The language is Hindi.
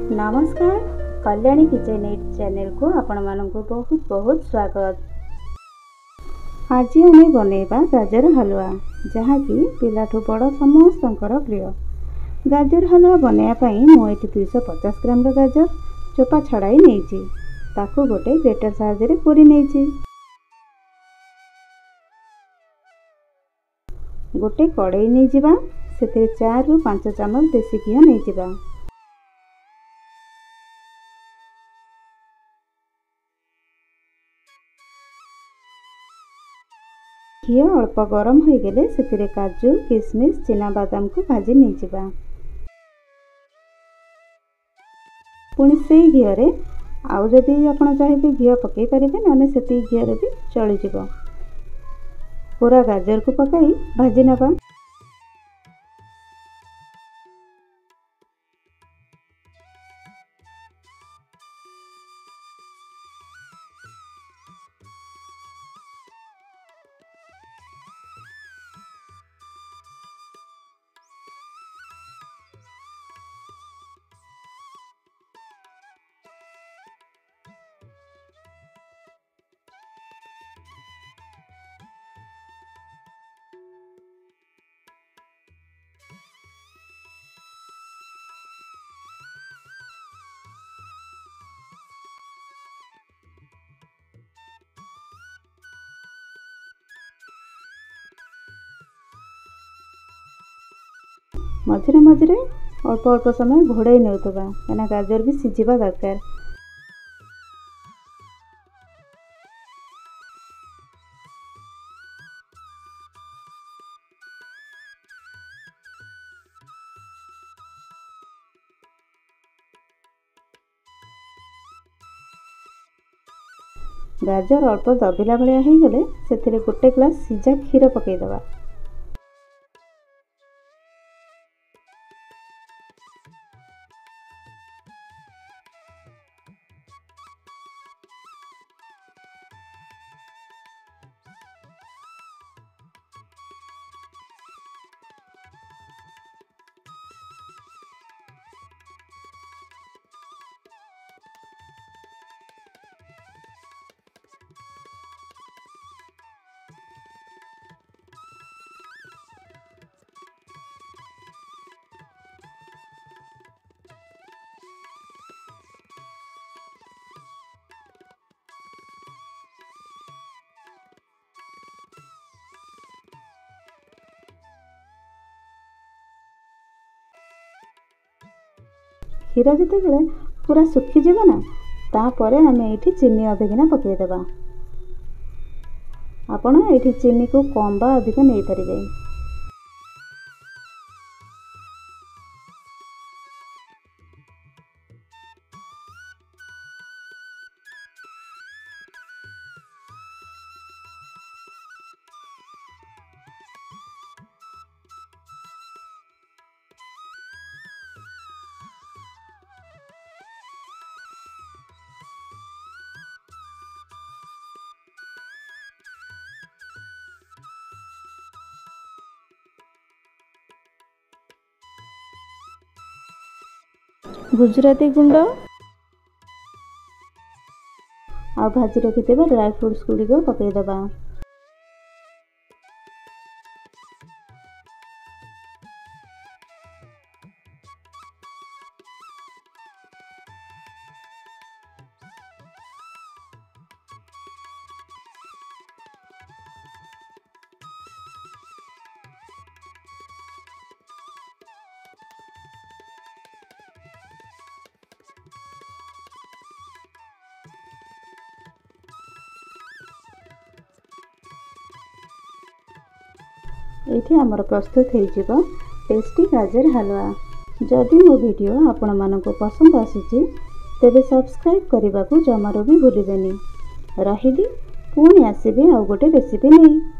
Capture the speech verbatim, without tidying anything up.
नमस्कार, कल्याणी किचन एट चैनल को आपण मानक बहुत बहुत स्वागत। आज आम बनैबा गाजर हलवा, जहाँकि पिलाठू बड़ समस्त प्रिय। गाजर हलवा बनैवाई मुझे दुईश पचास ग्राम गाजर चोपा छड़ाई नहीं, ताकू गोटे ग्रेटर साहाय्य कोरी नहीं। गोटे कड़ई नहीं जिबा, से चार रु पांच चामच देसी घी नहीं जिबा। घी अल्प गरम हो गले से काजू किशमिश चीना बादाम को भाजी नहीं जिबा। पुणी से घी आउ जदि आपण चाहिए घी पकई पारे ना से घी भी चली जिवो। पूरा गाजर को पकाई भाजी नबा। मझे मझे अल्प अल्प समय घोड़े नौतबा, कहीं गाजर भी सिझा दरकार। गाजर अल्प दबिला भाया हो गले से गोटे ग्लास सिझा क्षीर पकईदबा। क्षीर जिते पूरा सुखी जीव ना, तापर आम ये चीनी अधगिना पकईदबा। आपण ये चीनी को कम बा अधिक नहीं पारे। गुजराती गुंड आ भाजी रखि ड्राई फ्रूट्स गुड़िक पकईदबा। ये आमर प्रस्तुत हो टेस्टी गाजर हलवा। जदि मो वीडियो आपण मानक पसंद आसी तेबे सब्सक्राइब करने को जमार भी भूलिबेनी। रही पुणी आसबे आउ गोटे रेसिपी नहीं।